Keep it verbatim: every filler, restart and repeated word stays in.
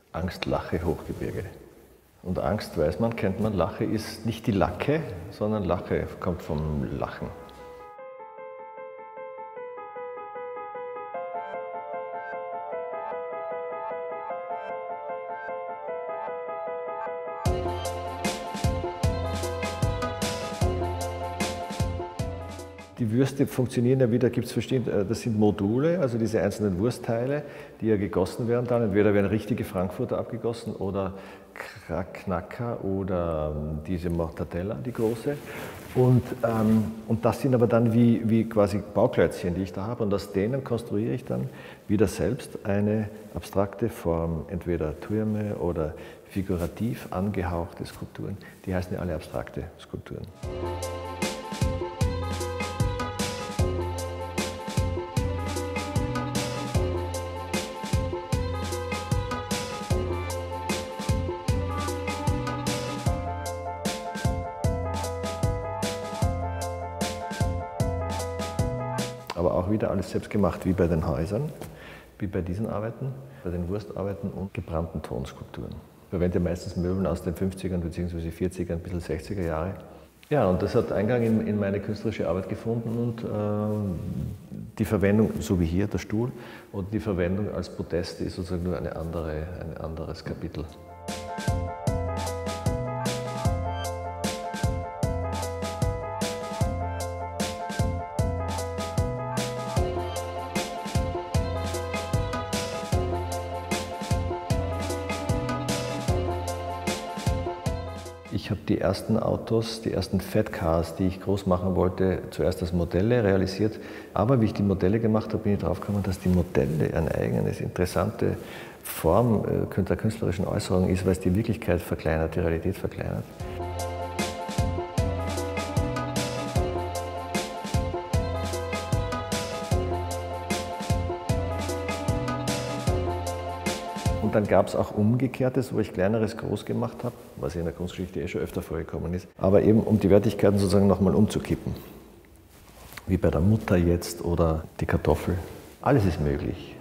Angst, Lache, Hochgebirge. Und Angst, weiß man, kennt man, Lache ist nicht die Lacke, sondern Lache kommt vom Lachen. Die Würste funktionieren ja wieder, gibt es verschiedene, das sind Module, also diese einzelnen Wurstteile, die ja gegossen werden dann. Entweder werden richtige Frankfurter abgegossen oder Knacker oder diese Mortadella, die große. Und, ähm, und das sind aber dann wie, wie quasi Bauklötzchen, die ich da habe. Und aus denen konstruiere ich dann wieder selbst eine abstrakte Form, entweder Türme oder figurativ angehauchte Skulpturen. Die heißen ja alle abstrakte Skulpturen. Aber auch wieder alles selbst gemacht, wie bei den Häusern, wie bei diesen Arbeiten, bei den Wurstarbeiten und gebrannten Tonskulpturen. Ich verwende meistens Möbel aus den fünfzigern bzw. vierzigern, ein bisschen sechziger Jahre. Ja, und das hat Eingang in, in meine künstlerische Arbeit gefunden und äh, die Verwendung, so wie hier der Stuhl, und die Verwendung als Podest ist sozusagen nur eine andere, ein anderes Kapitel. Ich habe die ersten Autos, die ersten Fat Cars, die ich groß machen wollte, zuerst als Modelle realisiert. Aber wie ich die Modelle gemacht habe, bin ich drauf gekommen, dass die Modelle eine eigene, interessante Form der künstlerischen Äußerung ist, weil es die Wirklichkeit verkleinert, die Realität verkleinert. Und dann gab es auch Umgekehrtes, wo ich Kleineres groß gemacht habe, was in der Kunstgeschichte eh schon öfter vorgekommen ist, aber eben um die Wertigkeiten sozusagen nochmal umzukippen. Wie bei der Mutter jetzt oder die Kartoffel. Alles ist möglich.